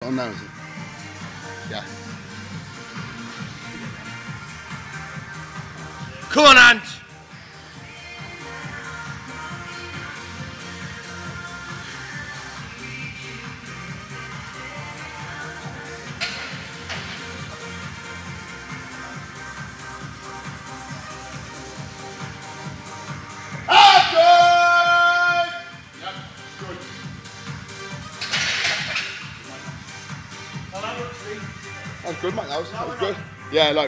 On now, is it? Yeah. Come on, Ant! That was good, mate. That was good. Yeah, like.